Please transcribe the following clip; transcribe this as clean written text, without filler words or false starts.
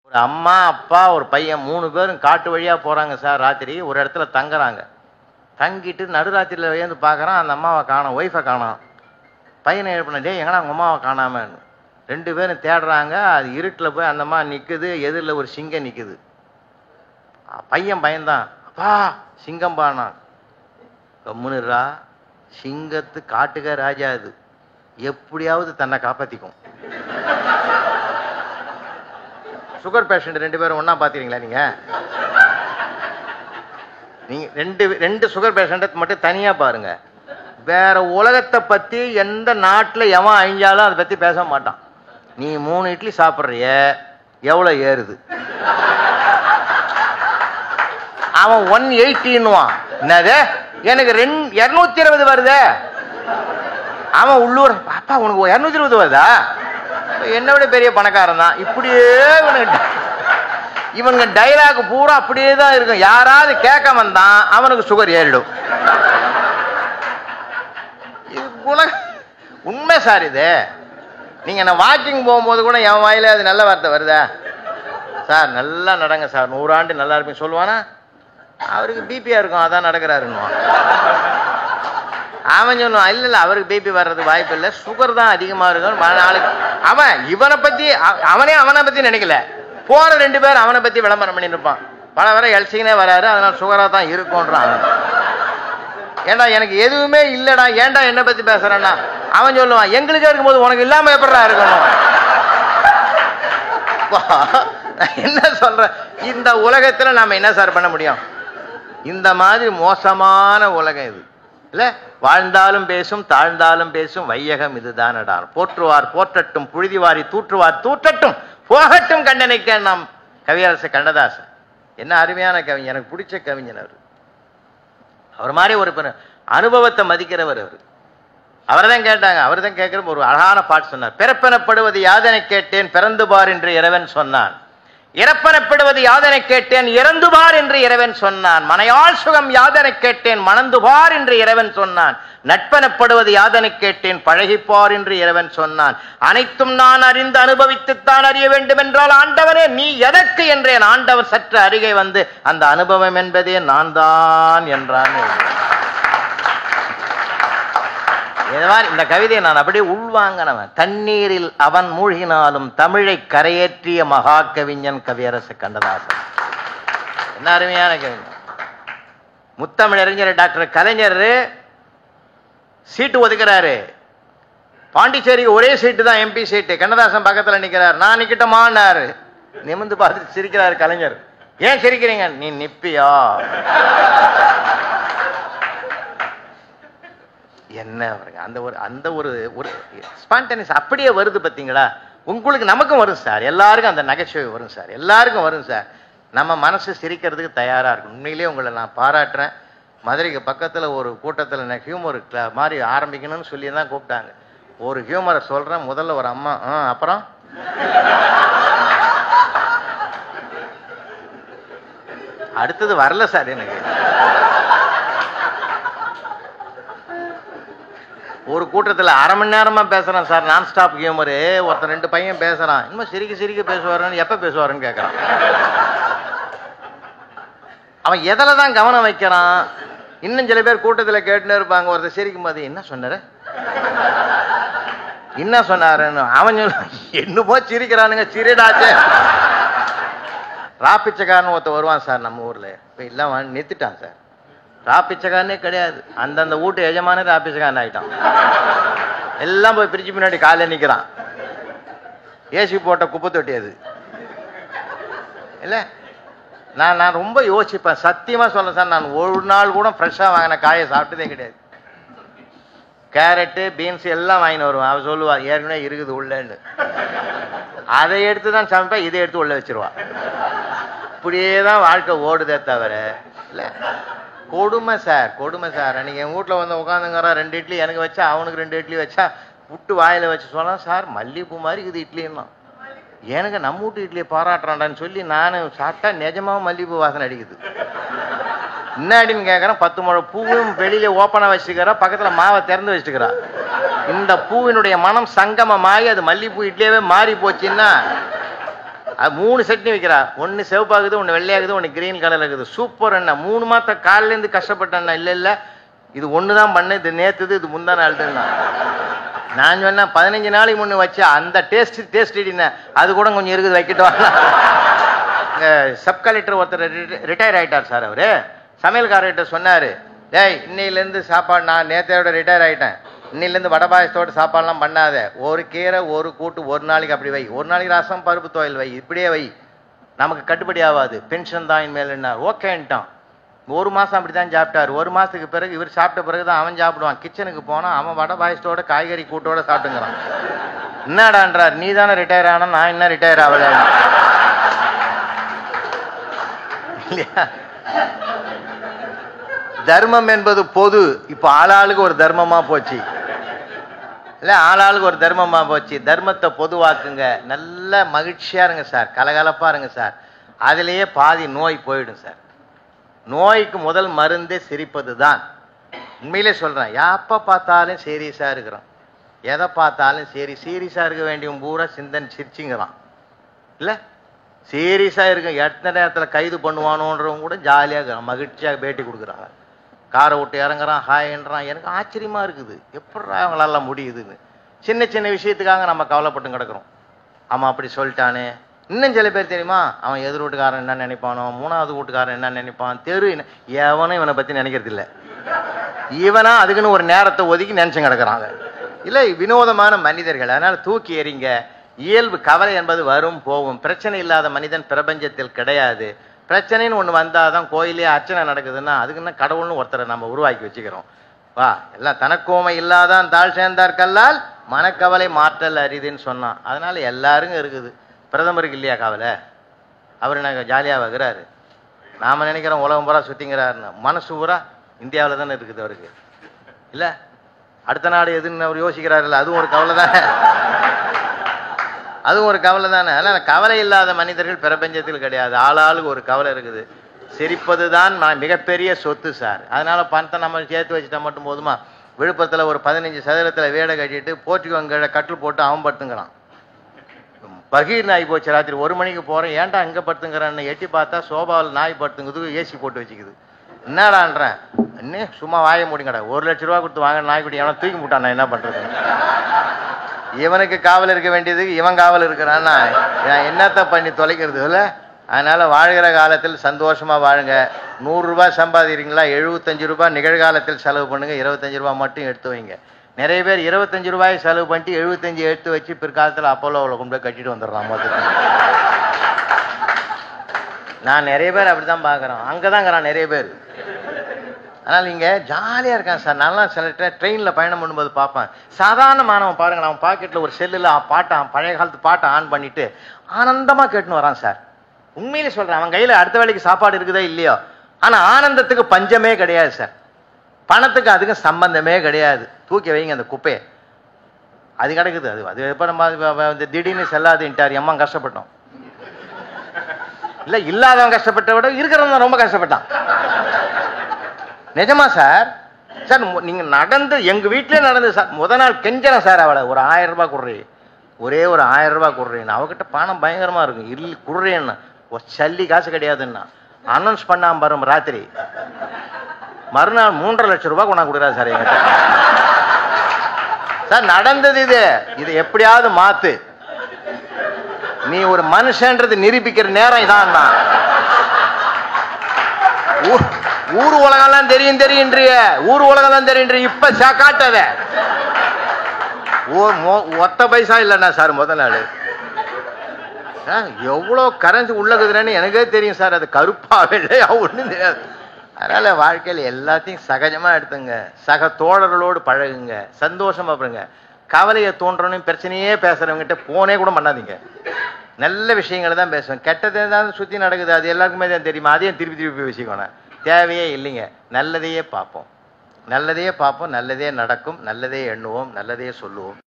ஒரு அம்மா அப்பா ஒரு பையன் 3 பேரும் காட்டு வழியாக போகிறாங்க சார். ராத்திரி ஒரு இடத்துல தங்குறாங்க. தங்கிட்டு நடுராத்திரியில் வந்து பார்க்குறான், அந்த அம்மாவை காணோம், ஒய்ஃபை காணோம். பையனை எழுப்பின, டே எங்கன்னா அவங்க அம்மாவை காணாமன்னு. 2 பேரும் தேடுறாங்க. அது இருட்டில் போய் அந்த அம்மா நிற்குது, எதிரில் ஒரு சிங்கம் நிற்குது. பையன் பயந்தான், அப்பா சிங்கம் பானா. கம்முனுரா, சிங்கத்து காட்டுக ராஜா, அது எப்படியாவது தன்னை காப்பாற்றிக்கும். சுகர் பேஷண்ட் 2 பேரும் ஒன்னா பாத்தீங்களா? நீங்க ரெண்டு சுகர் பேஷண்ட் மட்டும் தனியா பாருங்க. வேற உலகத்தை பத்தி எந்த நாட்டுல எவன் அழிஞ்சாலும் அதை பத்தி பேச மாட்டான். நீ 3 இட்லி சாப்பிட்றிய, எவ்வளவு ஏறுது? அவன் 180ன்னுவான். என்னது, எனக்கு 220 வருது. அவன் உள்ளூர், அப்பா உனக்கு 220 வருதா? என்ன விட பெரிய பணக்காரன் தான். இப்படியே இவனுங்க டைலாக் பூரா அப்படியே தான் இருக்கும். யாராவது கேட்க வந்தான் அவனுக்கு சுகர் ஏறிடும். உண்மை சார் இது. நீங்க நான் வாக்கிங் போகும்போது கூட என் வாயில அது நல்ல வார்த்தை வருதா? சார் நல்லா நடங்க சார், 100 ஆண்டு நல்லா இருப்பீங்க சொல்லுவானா? அவருக்கு பிபியா இருக்கும், அதான் நடக்கிறாருன்னு. அவன் சொல்லுவான், இல்ல இல்ல அவருக்கு பிபி வர்றதுக்கு வாய்ப்பு இல்லை, சுகர் தான் அதிகமா இருக்கும். நாளைக்கு அவன் இவனை பத்தி அவனை பத்தி நினைக்கல. போற 2 பேர் அவனை பத்தி விளம்பரம் பண்ணிட்டு இருப்பான். பல வரை எல்சிங்கனே வராரு, அதனால சுகரா தான் இருக்கும்ன்றான். ஏண்டா எனக்கு எதுவுமே இல்லடா, ஏண்டா என்ன பத்தி பேசுறேன்னா? அவன் சொல்லுவான், எங்களுக்கே இருக்கும்போது உனக்கு இல்லாம எப்படா இருக்கணும்? என்ன சொல்ற, இந்த உலகத்துல நாம என்ன சார் பண்ண முடியும்? இந்த மாதிரி மோசமான உலகம் இது இல்ல. வாழ்ந்தாலும் பேசும், தாழ்ந்தாலும் பேசும் வையகம் இதுதானடா. போற்றுவார் போற்றட்டும், புழுதிவாரி தூற்றுவார் தூற்றட்டும், போகட்டும் கண்டனைக்க. நாம் கவியரசு கண்ணதாசன் என்ன அருமையான கவிஞர், எனக்கு பிடிச்ச கவிஞர் அவர் மாதிரி ஒரு அனுபவத்தை மதிக்கிறவர் அவர். அவர்தான் கேட்டாங்க, அவர் தான் கேட்கிற ஒரு அழகான பாட்டு சொன்னார். பிறப்பெனப்படுவது யாதனை கேட்டேன், பிறந்து பார் என்று இறைவன் சொன்னான். இறப்பெனப்படுவது யாதனை கேட்டேன், இறந்து பார் என்று இறைவன் சொன்னான். மனையாள் சுகம் யாதனை கேட்டேன், மணந்து பார் என்று இறைவன் சொன்னான். நட்பெனப்படுவது யாதனை கேட்டேன், பழகிப்பார் என்று இறைவன் சொன்னான். அனைத்தும் நான் அறிந்து அனுபவித்துத்தான் அறிய வேண்டும் என்றால் ஆண்டவனே நீ எதற்கு என்றேன். ஆண்டவர் சற்று அருகே வந்து அந்த அனுபவம் என்பதே நான் தான் என்றான். இந்த கவிதையை நான் அப்படியே உள்வாங்கினவன். தண்ணீரில் அவன் மூழ்கினாலும் தமிழை கரையேற்றிய மகா கவிஞன் கவியரசு கண்ணதாசன். என்ன அருமையான கவிஞர். முத்தமிழறிஞர் டாக்டர் கலைஞர் சீட்டு ஒதுக்கிறாரு. பாண்டிச்சேரிக்கு ஒரே சீட்டு தான் எம்பி சீட்டு. கண்ணதாசன் பக்கத்துல நிக்கிறார். நான் நிக்கட்டமான்னாரு. நிமிந்து பார்த்து சிரிக்கிறாரு கலைஞர். ஏன் சிரிக்கிறீங்க? நீ நிப்பியா? என்ன அந்த ஒரு ஸ்பான்டேனியஸ் அப்படியே வருது பார்த்தீங்களா? உங்களுக்கு நமக்கும் வரும் சார், எல்லாருக்கும் அந்த நகைச்சுவை வரும் சார், எல்லாருக்கும் வரும் சார். நம்ம மனசு சிரிக்கிறதுக்கு தயாரா இருக்கும். உண்மையிலேயே உங்களை நான் பாராட்டுறேன். மதுரைக்கு பக்கத்தில் ஒரு கூட்டத்தில் ஹியூமர் மாதிரி ஆரம்பிக்கணும்னு சொல்லி தான் கூப்பிட்டாங்க. ஒரு ஹியூமரை சொல்றேன். முதல்ல ஒரு அம்மா, அப்புறம் அடுத்தது வரல சார். எனக்கு ஒரு கூட்டத்தில் 1/2 மணி நேரமா பேசுறேன் சார், நான் ஸ்டாப் ஹியூமரு. ஒருத்தர் 2 பையன் பேசுறான், இன்னும் சிரிக்க பேசுவாருன்னு, எப்ப பேசுவாருன்னு கேட்கறான். அவன் எதில தான் கவனம் வைக்கிறான்? இன்னும் சில பேர் கூட்டத்தில் கேட்டுன்னு இருப்பாங்க. ஒருத்தர் சிரிக்கும் போது என்ன சொன்னாரு என்ன சொன்னாருன்னு அவன் என்னமோ சிரிக்கிறானுங்க. சிரிடாச்சே. ராப்பிச்சக்காரன்னு ஒருத்தர் வருவான் சார் நம்ம ஊர்ல. இப்ப எல்லாம் நிறுத்திட்டான் சார். ராப்பிச்சக்காரனே கிடையாது, அந்தந்த வீட்டு எஜமானே ராப்பிச்சக்காரன் ஆயிட்டான். எல்லாம் போய் பிரிச்சு பின்னாடி காலையில் நிற்கிறான். ஏசி போட்ட குப்பை தொட்டி அது இல்லை. நான் ரொம்ப யோசிப்பேன், சத்தியமா சொல்ல சார். நான் ஒரு நாள் கூட ஃப்ரெஷ்ஷாக வாங்கின காயை சாப்பிட்டதே கிடையாது. கேரட்டு பீன்ஸ் எல்லாம் வாங்கின்னு வருவான். அவன் சொல்லுவா ஏற்கனவே இருக்குது உள்ளேன்னு. அதை எடுத்து தான் சமைப்பேன், இதை எடுத்து உள்ள வச்சிருவா. இப்படியே தான் வாழ்க்கை ஓடுதே தவிர இல்லை. கொடுமை சார், கொடுமை சார். அன்னைக்கு என் வீட்டில் வந்து உட்காந்துங்கிறா, 2 இட்லி எனக்கு வச்சா, அவனுக்கு 2 இட்லி வச்சா, புட்டு வாயில வச்சு சொன்னா, சார் மல்லிகைப்பூ மாதிரி இது இட்லின்னா. எனக்கு நம்ம வீட்டு இட்லியை பாராட்டுறான்டான்னு சொல்லி நான் சாப்பிட்டா நிஜமாவும் மல்லிகைப்பூ வாசனை அடிக்குது. என்னாடின்னு கேட்குறேன். 10 முழம் பூவும் வெளியில ஓப்பனாக வச்சுக்கிறா, பக்கத்தில் மாவை திறந்து வச்சுக்கிறா. இந்த பூவினுடைய மனம் சங்கமமாகி அது மல்லிகைப்பூ இட்லியாவே மாறி போச்சுன்னா அது 3 சட்னி வைக்கிறா. ஒன்று சிவப்பாகுது, ஒன்று வெள்ளையாகுது, ஒன்று கிரீன் கலர் இருக்குது. சூப்பர் அண்ணா. 3 மாதம் காலிலேருந்து கஷ்டப்பட்டேண்ணா. இல்லை இது ஒன்று தான் பண்ணு, இது நேற்றுது, இது முந்தான அழுதுன்னா. நான் சொன்னேன் 15 நாளைக்கு முன்னே வச்சு அந்த டேஸ்ட் இடினேன். அது கூட கொஞ்சம் இருக்குது, வைக்கட்டும். சப் கலெக்டர் ஒருத்தர் ரிட்டையர் ஆகிட்டார் சார். அவர் சமையல்காரர்கிட்ட சொன்னார், டேய் இன்னையிலேருந்து சாப்பாடு, நான் நேற்றையோட ரிட்டையர் ஆகிட்டேன், இன்னிலேருந்து வடை பாயசத்தோட சாப்பாடுலாம் பண்ணாத, ஒரு கீரை ஒரு கூட்டு ஒரு நாளைக்கு அப்படி வை, ஒரு நாளைக்கு ரசம் பருப்பு துவையல் வை, இப்படியே வை, நமக்கு கட்டுப்படி ஆகாது, பென்ஷன் தான் இனிமேல்னா. ஓகேன்ட்டான். 1 மாதம் அப்படி தான் சாப்பிட்டார். 1 மாதத்துக்கு பிறகு இவர் சாப்பிட்ட பிறகு தான் அவன் சாப்பிடுவான். கிச்சனுக்கு போனால் அவன் வடை பாயசத்தோட காய்கறி கூட்டோட சாப்பிட்டுங்கிறான். என்னடான்றார், நீ தானே ரிட்டையர் ஆனா, நான் என்ன ரிட்டையர் ஆகல இல்லையா? தர்மம் என்பது பொது. இப்போ ஆளாளுக்கு ஒரு தர்மமா போச்சு இல்ல, ஆளாளுக்கு ஒரு தர்மமா போச்சு. தர்மத்தை பொதுவாக்குங்க. நல்ல மகிழ்ச்சியா இருங்க சார், கலகலப்பா இருங்க சார். அதுலேயே பாதி நோய் போயிடும் சார். நோய்க்கு முதல் மருந்தே சிரிப்பது தான். உண்மையிலே சொல்றேன். எப்ப பார்த்தாலும் சீரியஸா இருக்கிறோம், எதை பார்த்தாலும் சீரியஸா இருக்க வேண்டியவன் பூரா சிந்தனை சிரிச்சுங்கிறான் இல்ல. சீரியஸா இருக்க எத்தனை நேரத்தில் கைது பண்ணுவானோன்றவங்க கூட ஜாலியாக மகிழ்ச்சியாக பேட்டி கொடுக்குறாங்க. காரை விட்டு இறங்குறான், ஹாய்ன்றான். எனக்கு ஆச்சரியமா இருக்குது, எப்படா அவங்களால முடியுதுன்னு. சின்ன சின்ன விஷயத்துக்காக நம்ம கவலைப்பட்டு கிடக்குறோம். அவன் அப்படி சொல்லிட்டானே. இன்னும் சில பேர் தெரியுமா, அவன் எதிர் வீட்டுக்காரன் என்ன நினைப்பானோ, 3வது வீட்டுக்காரன் என்ன நினைப்பான், தெரு எவனும் இவனை பத்தி நினைக்கிறது இல்லை. இவனா அதுக்குன்னு ஒரு நேரத்தை ஒதுக்கி நினைச்சு கிடக்குறாங்க இல்லை. வினோதமான மனிதர்கள். அதனால தூக்கி எறிங்க. இயல்பு கவலை என்பது வரும் போகும். பிரச்சனை இல்லாத மனிதன் பிரபஞ்சத்தில் கிடையாது. பிரச்சனைன்னு ஒன்று வந்தாதான் கோயிலே அர்ச்சனை நடக்குதுன்னா அதுக்குன்னா கடவுள்னு ஒருத்தரை நம்ம உருவாக்கி வச்சுக்கிறோம். வா, எல்லாம் தனக்கோமை இல்லாதான் தாழ் சேர்ந்தார் கல்லால் மனக்கவலை மாற்றல் அரிதுன்னு சொன்னான். அதனால எல்லாருக்கும் இருக்குது. பிரதமருக்கு இல்லையா கவலை? அவர் என்ன ஜாலியாக வைக்கிறாரு. நாம நினைக்கிறோம் உலகம் பூரா சுத்திங்கிறாருன்னு. மனசு பூரா இந்தியாவில் தானே இருக்குது அவருக்கு இல்லை. அடுத்த நாடு எதுன்னு அவர் யோசிக்கிறாருல்ல, அதுவும் ஒரு கவலை தானே. அதுவும் ஒரு கவலை தானே. அதனால கவலை இல்லாத மனிதர்கள் பிரபஞ்சத்தில் கிடையாது. ஆளாளுக்கு ஒரு கவலை இருக்குது. சிரிப்பது தான் மிகப்பெரிய சொத்து சார். அதனால பணத்தை நம்ம சேர்த்து வச்சுட்டா மட்டும் போதுமா? விழுப்புரத்தில் ஒரு 15 சதுரத்தில் வீடை கட்டிட்டு போர்ச்சுகோங்க கட்டில் போட்டு அவன் படுத்துங்கிறான். பகீர் நாய் போச்சு. ராத்திரி 1 மணிக்கு போகிறேன், ஏன்டா இங்கே படுத்துங்கிறான்னு எட்டி பார்த்தா சோபாவில் நாய் படுத்துங்குது, ஏசி போட்டு வச்சுக்குது. என்னடான்றேன், இன்னும் சும்மா வாய முடிங்கடா, 1 லட்ச ரூபா கொடுத்து வாங்க நாய்க்குட்டி, எவனை தூக்கி முட்டான், நான் என்ன பண்ணுறது? இவனுக்கு காவல் இருக்க வேண்டியதுக்கு இவன் காவல் இருக்கிறான்னா என்னத்த பண்ணி தொலைக்கிறது இல்லை. அதனால வாழ்கிற காலத்தில் சந்தோஷமா வாழுங்க. 100 ரூபாய் சம்பாதிக்கிறீங்களா, 75 ரூபாய் நிகழ்காலத்தில் செலவு பண்ணுங்க, 25 ரூபாய் மட்டும் எடுத்து வைங்க. நிறைய பேர் 25 ரூபாய் செலவு பண்ணிட்டு 75 எடுத்து வச்சு பிற்காலத்தில் அப்போலோவில் கொண்டு போய் கட்டிட்டு வந்துடுறான் மொத்தத்தில். நான் நிறைய பேர் அப்படிதான் பார்க்குறேன். அங்கதாங்கிறான் நிறைய பேர். அதனால் இங்கே ஜாலியாக இருக்கான் சார். நல்லா சில ட்ரெயினில் பயணம் பண்ணும்போது பார்ப்பேன். சாதாரண மாணவன் பாருங்க, அவன் பாக்கெட்டில் ஒரு செல்லில் பழைய காலத்து பாட்டை ஆன் பண்ணிட்டு ஆனந்தமாக கேட்டுன்னு வரான் சார். உண்மையிலே சொல்கிறேன். அவன் கையில் அடுத்த வேளைக்கு சாப்பாடு இருக்குதோ இல்லையோ, ஆனால் ஆனந்தத்துக்கு பஞ்சமே கிடையாது சார். பணத்துக்கு அதுக்கு சம்பந்தமே கிடையாது. தூக்கி வைங்க அந்த குப்பையை, அது கிடக்குது. அது எப்போ நம்ம திடீர்னு செல்லாதுன்ட்டார், எம்மா கஷ்டப்பட்டோம் இல்லை. இல்லாதவன் கஷ்டப்பட்ட விட இருக்கிறவன் ரொம்ப கஷ்டப்பட்டான். நிஜமா சார். சார் நீங்க நடந்து எங்க வீட்டிலே நடந்து சார். முத நாள் கெஞ்சறேன் சார், அவளை ஒரு 1000 ரூபாய் குடுறேன், ஒரே ஒரு 1000 ரூபாய் குடுறேன். அவகிட்ட பணம் பயங்கரமா இருக்கும். இல்லை குடுறேன்னு ஒரு சல்லி காசு கிடையாதுன்னா அனௌன்ஸ் பண்ணாம வரும். ராத்திரி மறுநாள் 3.5 லட்சம் ரூபாய் கொண்டா கொடுக்குறாரு சார் என்கிட்ட. சார் நடந்தது இது எப்படியாவது மாத்து. நீ ஒரு மனுஷன்றது நிரூபிக்கிற நேரம் இதான். ஊர் உலகம்லாம் தெரியுன்றிய, ஊர் உலகம்லாம் தெரியுன்ற. இப்ப காட்டாத ஒத்த பைசா இல்லைண்ணா சார். முதல் நாள் எவ்வளோ கரன்சி உள்ளதுன்னு எனக்கே தெரியும் சார். அது கருப்பா வெள்ளையா ஒன்றும் தெரியாது. அதனால வாழ்க்கையில் எல்லாத்தையும் சகஜமா எடுத்துங்க. சக தோழர்களோடு பழகுங்க, சந்தோஷமா பாருங்க. கவலையை தோன்றணும் பிரச்சனையே பேசுறவங்ககிட்ட போனே கூட பண்ணாதீங்க. நல்ல விஷயங்களை தான் பேசுவேன். கெட்டதை தான் சுற்றி நடக்குது, அது எல்லாருக்குமே தான் தெரியுமா? அதையும் திருப்பி திருப்பி வச்சுக்கோங்க. தேவையே இல்லைங்க. நல்லதையே பார்ப்போம், நல்லதையே நடக்கும், நல்லதே எண்ணுவோம், நல்லதையே சொல்லுவோம்.